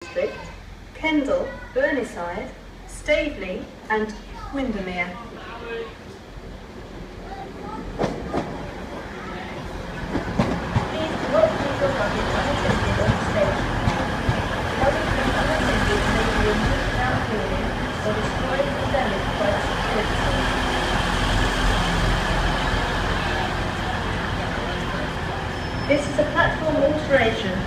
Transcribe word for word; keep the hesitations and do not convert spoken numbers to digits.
District, Kendal, Burneside, Staveley and Windermere. Please do not leave your luggage unattended on the station. Luggage left unattended may be removed without warning or destroyed or damaged by the security staff. This is a platform alteration